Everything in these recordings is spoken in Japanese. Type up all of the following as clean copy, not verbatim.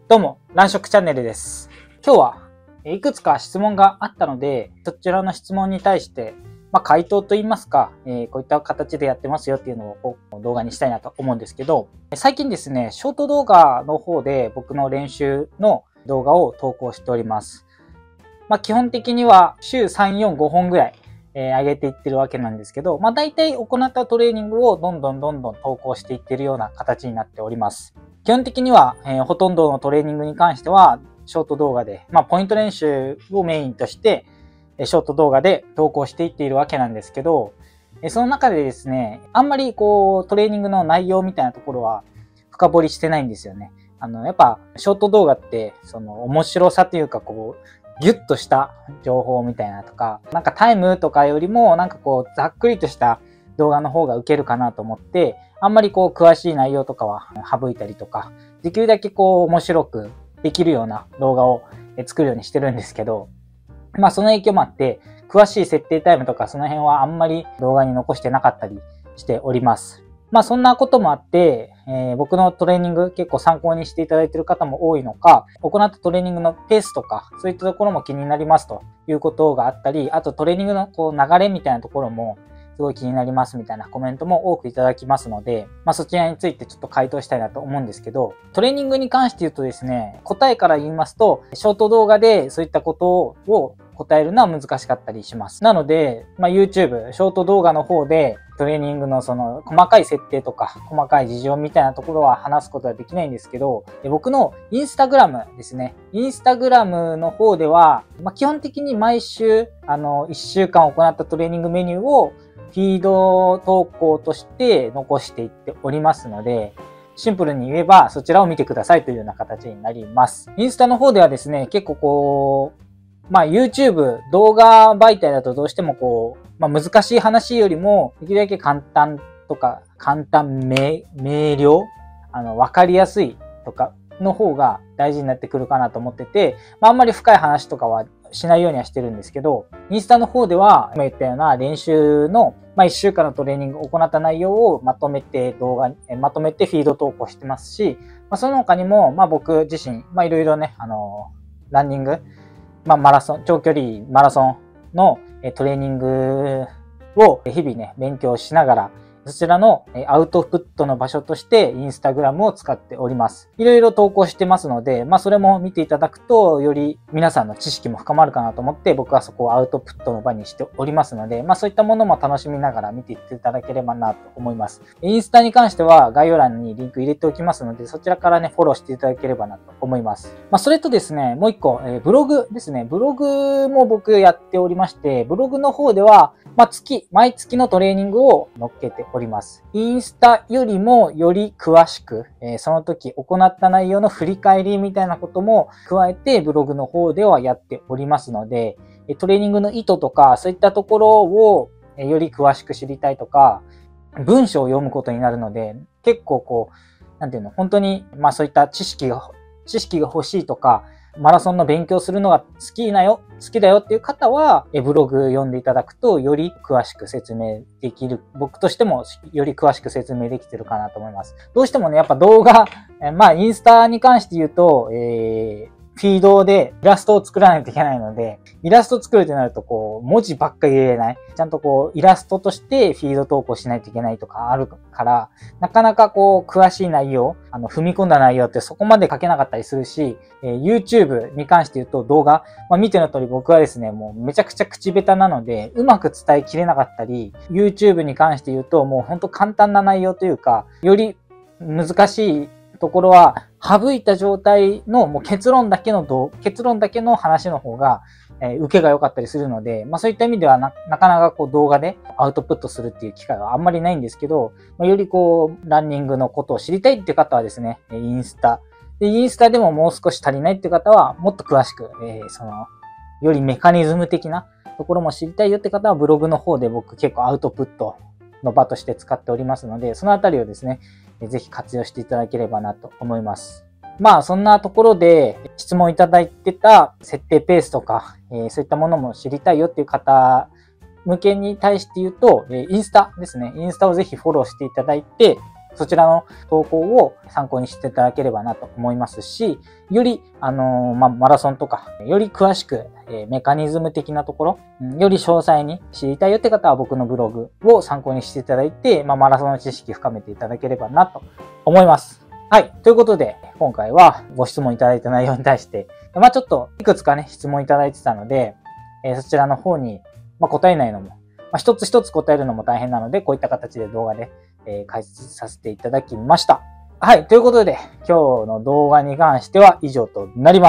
どうも、乱食チャンネルです。今日はいくつか質問があったので、そちらの質問に対して、回答といいますか、こういった形でやってますよっていうのを動画にしたいなと思うんですけど、最近ですね、ショート動画の方で僕の練習の動画を投稿しております。基本的には週3、4、5本ぐらい、上げていってるわけなんですけど、大体行ったトレーニングをどんどん投稿していってるような形になっております。基本的には、ほとんどのトレーニングに関しては、ショート動画で、ポイント練習をメインとして、ショート動画で投稿していっているわけなんですけど、その中でですね、あんまりトレーニングの内容みたいなところは深掘りしてないんですよね。やっぱ、ショート動画って、面白さというか、ギュッとした情報みたいなとか、タイムとかよりも、ざっくりとした動画の方が受けるかなと思って、あんまり詳しい内容とかは省いたりとか、できるだけ面白くできるような動画を作るようにしてるんですけど、その影響もあって、詳しい設定タイムとかその辺はあんまり動画に残してなかったりしております。そんなこともあって、僕のトレーニング結構参考にしていただいている方も多いのか、行ったトレーニングのペースとか、そういったところも気になりますということがあったり、あとトレーニングの流れみたいなところもすごい気になりますみたいなコメントも多くいただきますので、そちらについてちょっと回答したいなと思うんですけど、トレーニングに関して言うとですね、答えから言いますと、ショート動画でそういったことを答えるのは難しかったりします。なので、YouTube、ショート動画の方でトレーニングの細かい設定とか、細かい事情みたいなところは話すことはできないんですけど、僕のインスタグラムですね。インスタグラムの方では、基本的に毎週、1週間行ったトレーニングメニューをフィード投稿として残していっておりますので、シンプルに言えばそちらを見てくださいというような形になります。インスタの方ではですね、結構YouTube 動画媒体だとどうしても難しい話よりもできるだけ簡単とか明瞭わかりやすいとかの方が大事になってくるかなと思ってて、あんまり深い話とかはしないようにはしてるんですけど、インスタの方では今言ったような練習の1週間のトレーニングを行った内容をまとめてまとめてフィード投稿してますし、その他にも僕自身いろいろね、ランニング、マラソン、長距離マラソンのトレーニングを日々ね、勉強しながら、そちらのアウトプットの場所としてインスタグラムを使っております。いろいろ投稿してますので、それも見ていただくと、より皆さんの知識も深まるかなと思って、僕はそこをアウトプットの場にしておりますので、そういったものも楽しみながら見ていっていただければなと思います。インスタに関しては概要欄にリンク入れておきますので、そちらからね、フォローしていただければなと思います。それとですね、もう一個、ブログですね。ブログも僕やっておりまして、ブログの方では、毎月のトレーニングを載っけております。インスタよりもより詳しく、その時行った内容の振り返りみたいなことも加えてブログの方ではやっておりますので、トレーニングの意図とかそういったところをより詳しく知りたいとか、文章を読むことになるので、結構本当にそういった知識が欲しいとか、マラソンの勉強するのが好きだよっていう方は、ブログ読んでいただくと、より詳しく説明できる、僕としてもより詳しく説明できてるかなと思います。どうしてもね、やっぱ動画、インスタに関して言うと、フィードでイラストを作らないといけないので、イラスト作るってなると文字ばっかり入れれない。ちゃんとイラストとしてフィード投稿しないといけないとかあるから、なかなか詳しい内容、踏み込んだ内容ってそこまで書けなかったりするし、YouTube に関して言うと動画、見ての通り僕はですね、もうめちゃくちゃ口下手なので、うまく伝えきれなかったり、YouTube に関して言うともうほんと簡単な内容というか、より難しいところは省いた状態のもう結論だけの話の方が、受けが良かったりするので、そういった意味ではなかなか動画でアウトプットするっていう機会はあんまりないんですけど、よりランニングのことを知りたいっていう方はですね、インスタでももう少し足りないっていう方はもっと詳しく、よりメカニズム的なところも知りたいよって方はブログの方で僕結構アウトプットの場として使っておりますので、そのあたりをですね、ぜひ活用していただければなと思います。そんなところで質問いただいてた設定ペースとか、そういったものも知りたいよっていう方向けに対して言うと、インスタですね。インスタをぜひフォローしていただいて、 そちらの投稿を参考にしていただければなと思いますし、より、マラソンとか、より詳しく、メカニズム的なところ、より詳細に知りたいよって方は僕のブログを参考にしていただいて、マラソンの知識深めていただければなと思います。はい。ということで、今回はご質問いただいた内容に対して、ちょっといくつかね、質問いただいてたので、そちらの方に、答えないのも、一つ一つ答えるのも大変なので、こういった形で動画で、解説させていただきました。はい。ということで、今日の動画に関しては以上となります。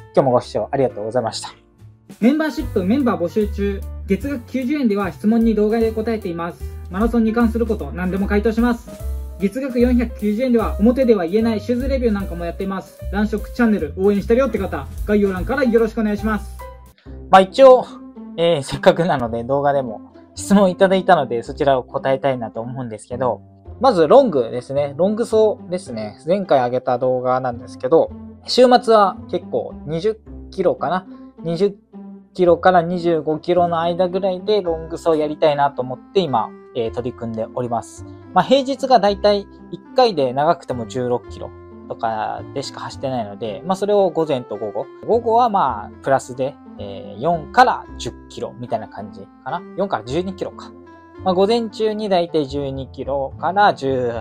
今日もご視聴ありがとうございました。 メンバーシップメンバー募集中。月額90円では質問に動画で答えています。マラソンに関すること何でも回答します。月額490円では表では言えないシューズレビューなんかもやっています。乱食チャンネル応援してるよって方、概要欄からよろしくお願いします。 一応、せっかくなので動画でも質問いただいたのでそちらを答えたいなと思うんですけど、まずロングですね。ロング走ですね。前回上げた動画なんですけど、週末は結構20キロかな。20キロから25キロの間ぐらいでロング走やりたいなと思って今、取り組んでおります。平日がだいたい1回で長くても16キロとかでしか走ってないので、それを午前と午後。午後はプラスで、4から10キロみたいな感じかな。4から12キロか。午前中にだいたい12キロから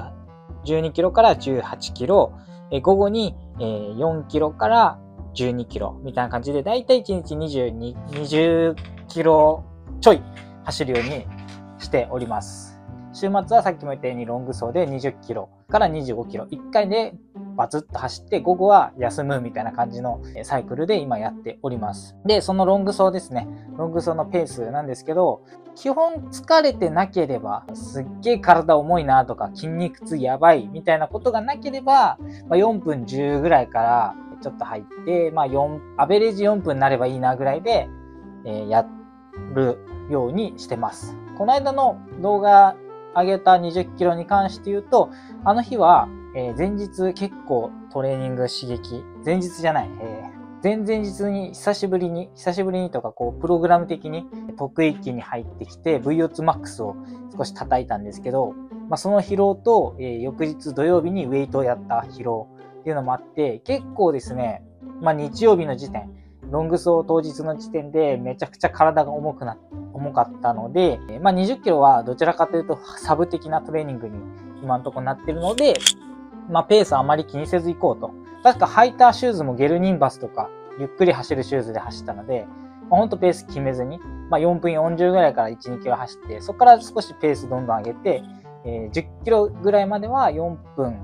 12キロから18キロ。午後に、4キロから12キロみたいな感じで、だいたい1日20キロちょい走るようにしております。週末はさっきも言ったようにロング走で20キロから25キロ。1回でバツッと走って午後は休むみたいな感じのサイクルで今やっております。で、そのロング走ですね。ロング走のペースなんですけど、基本疲れてなければ、すっげえ体重いなとか筋肉痛やばいみたいなことがなければ、4分10ぐらいからちょっと入って、アベレージ4分になればいいなぐらいで、やるようにしてます。この間の動画上げた20キロに関して言うと、あの日は、前日結構トレーニング刺激、前日じゃない、前々日に久しぶりにとかプログラム的に得意期に入ってきて VO2 max を少し叩いたんですけど、その疲労と、翌日土曜日にウェイトをやった疲労っていうのもあって、結構ですね、日曜日の時点、ロング走当日の時点でめちゃくちゃ体が重かったので、20キロはどちらかというとサブ的なトレーニングに今のところなってるので、ペースあまり気にせず行こうと。確か履いたシューズもゲルニンバスとかゆっくり走るシューズで走ったので、ほんとペース決めずに、4分40ぐらいから1、2キロ走って、そこから少しペースどんどん上げて、10キロぐらいまでは4分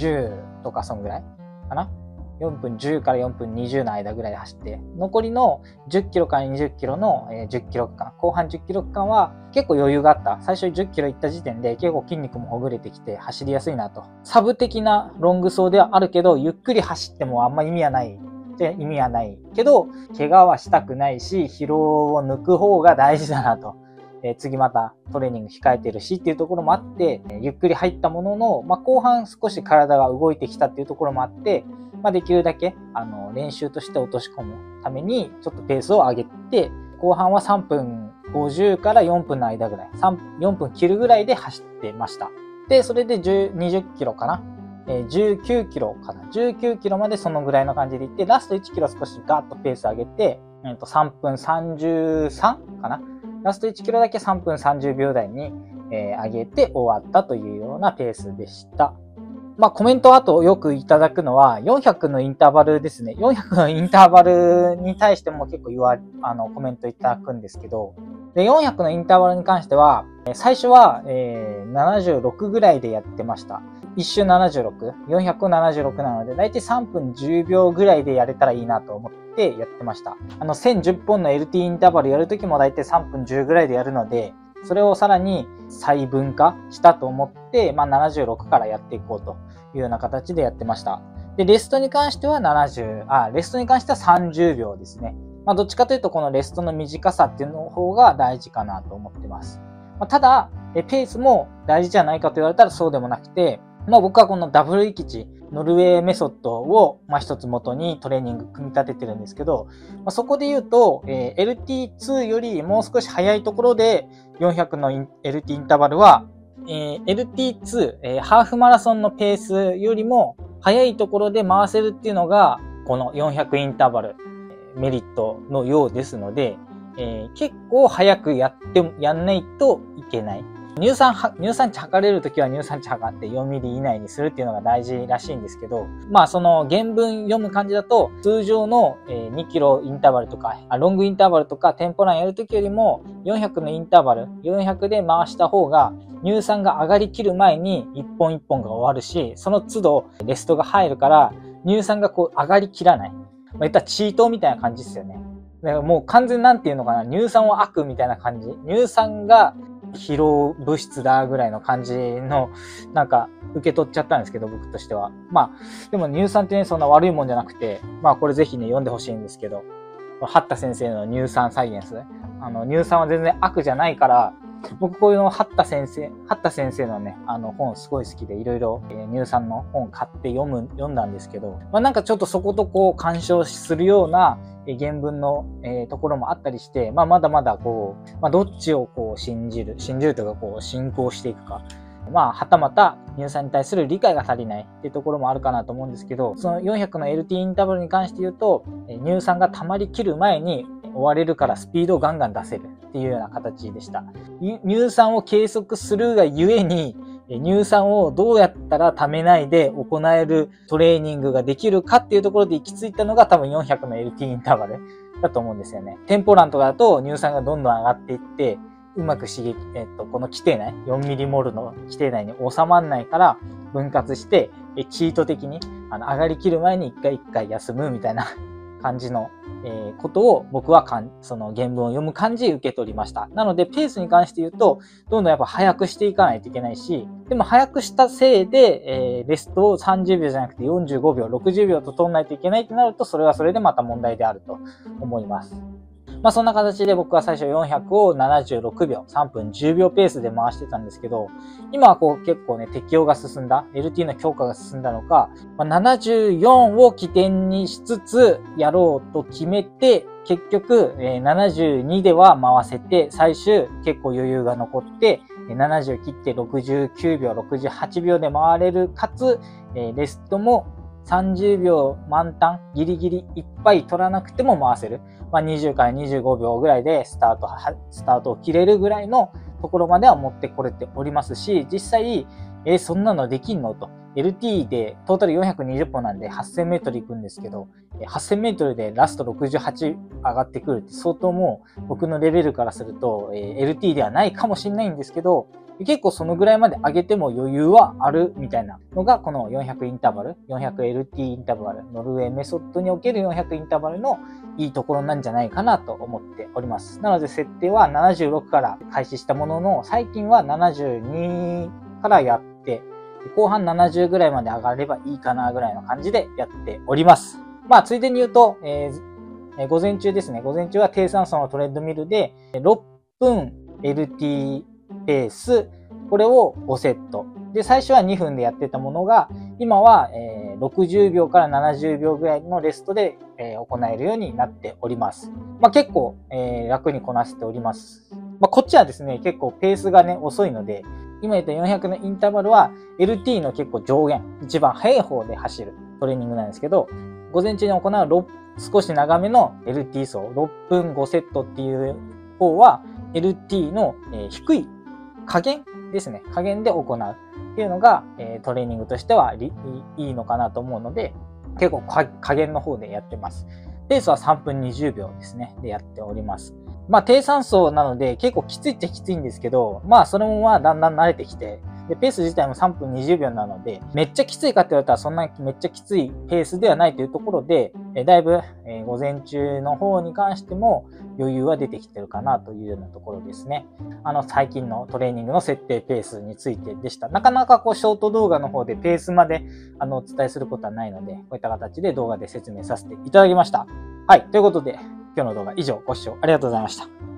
10とかそんぐらいかな。4分10から4分20の間ぐらいで走って、残りの10キロから20キロの10キロ区間、後半10キロ区間は結構余裕があった。最初10キロ行った時点で結構筋肉もほぐれてきて走りやすいなと。サブ的なロング走ではあるけど、ゆっくり走ってもあんま意味はないけど、怪我はしたくないし、疲労を抜く方が大事だなと。次またトレーニング控えてるしっていうところもあって、ゆっくり入ったものの、後半少し体が動いてきたっていうところもあって、できるだけ、練習として落とし込むために、ちょっとペースを上げて、後半は3分50から4分の間ぐらい、4分切るぐらいで走ってました。で、それで20キロかな。19キロかな。19キロまでそのぐらいの感じで行って、ラスト1キロ少しガーッとペース上げて、3分33かな。ラスト1キロだけ3分30秒台に、上げて終わったというようなペースでした。コメントあとよくいただくのは、400のインターバルですね。400のインターバルに対しても結構コメントいただくんですけど、で、400のインターバルに関しては、最初は、76ぐらいでやってました。一周76、476なので、だいたい3分10秒ぐらいでやれたらいいなと思ってやってました。1010本の LT インターバルやるときもだいたい3分10ぐらいでやるので、それをさらに細分化したと思って、76からやっていこうというような形でやってました。で、レストに関しては30秒ですね。どっちかというとこのレストの短さっていうの方が大事かなと思ってます。ただ、ペースも大事じゃないかと言われたらそうでもなくて、僕はこのダブル域値、ノルウェーメソッドを一つ元にトレーニング組み立ててるんですけど、そこで言うと、LT2 よりもう少し早いところで400のLT インターバルは LT2、ハーフマラソンのペースよりも速いところで回せるっていうのが、この400インターバル、メリットのようですので、結構早くやんないといけない。乳酸値測れるときは乳酸値測って4ミリ以内にするっていうのが大事らしいんですけど、まあその原文読む感じだと、通常の2キロインターバルとか、ロングインターバルとかテンポランやるときよりも、400のインターバル、400で回した方が、乳酸が上がりきる前に一本一本が終わるし、その都度レストが入るから、乳酸がこう上がりきらない。まあ言ったらチートみたいな感じですよね。だからもう完全なんていうのかな、乳酸は悪みたいな感じ。乳酸が疲労物質だぐらいの感じの、なんか受け取っちゃったんですけど、僕としては。まあ、でも乳酸ってね、そんな悪いもんじゃなくて、まあこれぜひね、読んでほしいんですけど、八田先生の乳酸サイエンス。乳酸は全然悪じゃないから、僕こういうの八田先生のね、本すごい好きで、いろいろ乳酸の本買って読んだんですけど、まあなんかちょっとそことこう干渉するような原文のところもあったりして、まあまだまだこう、まあどっちをこう信じるというかこう信仰していくか、まあはたまた乳酸に対する理解が足りないっていうところもあるかなと思うんですけど、その400の LT インターバルに関して言うと、乳酸が溜まりきる前に終われるからスピードをガンガン出せるっていうような形でした。乳酸を計測するがゆえに、乳酸をどうやったら溜めないで行えるトレーニングができるかっていうところで行き着いたのが多分400の LT インターバルだと思うんですよね。テンポランとかだと乳酸がどんどん上がっていって、うまく刺激、この規定内、4ミリモルの規定内に収まらないから分割して、チート的に上がりきる前に一回休むみたいな感じの、ことを僕はその原文を読む感じで受け取りました。なのでペースに関して言うと、どんどんやっぱ早くしていかないといけないし、でも早くしたせいで、レストを30秒じゃなくて45秒、60秒と取らないといけないってなると、それはそれでまた問題であると思います。まあそんな形で僕は最初400を76秒、3分10秒ペースで回してたんですけど、今はこう結構ね、適応が進んだ、LT の強化が進んだのか、74を起点にしつつやろうと決めて、結局72では回せて、最終結構余裕が残って、70切って69秒、68秒で回れる、かつ、レストも30秒満タン、ギリギリいっぱい取らなくても回せる。まあ、20から25秒ぐらいでスタートを切れるぐらいのところまでは持ってこれておりますし、実際、そんなのできんのと。LT でトータル420本なんで8000メートル行くんですけど、8000メートルでラスト68上がってくるって相当もう僕のレベルからすると、LT ではないかもしれないんですけど、結構そのぐらいまで上げても余裕はあるみたいなのがこの400インターバル、400LT インターバル、ノルウェーメソッドにおける400インターバルのいいところなんじゃないかなと思っております。なので設定は76から開始したものの、最近は72からやって、後半70ぐらいまで上がればいいかなぐらいの感じでやっております。まあついでに言うと、午前中ですね。午前中は低酸素のトレッドミルで6分 LT ペース、これを5セット。で、最初は2分でやってたものが、今は60秒から70秒ぐらいのレストで行えるようになっております。まあ結構楽にこなせております。まあこっちはですね、結構ペースがね、遅いので、今言った400のインターバルは LT の結構上限、一番速い方で走るトレーニングなんですけど、午前中に行う少し長めの LT 走、6分5セットっていう方は LT の低い加減ですね。加減で行うっていうのがトレーニングとしてはいいのかなと思うので、結構加減の方でやってます。ペースは3分20秒ですね。でやっております。まあ低酸素なので結構きついっちゃきついんですけど、まあそれもまあだんだん慣れてきて、でペース自体も3分20秒なので、めっちゃきついかって言われたらそんなめっちゃきついペースではないというところで、だいぶ午前中の方に関しても余裕は出てきてるかなというようなところですね。最近のトレーニングの設定ペースについてでした。なかなかこうショート動画の方でペースまでお伝えすることはないので、こういった形で動画で説明させていただきました。はい。ということで、今日の動画以上ご視聴ありがとうございました。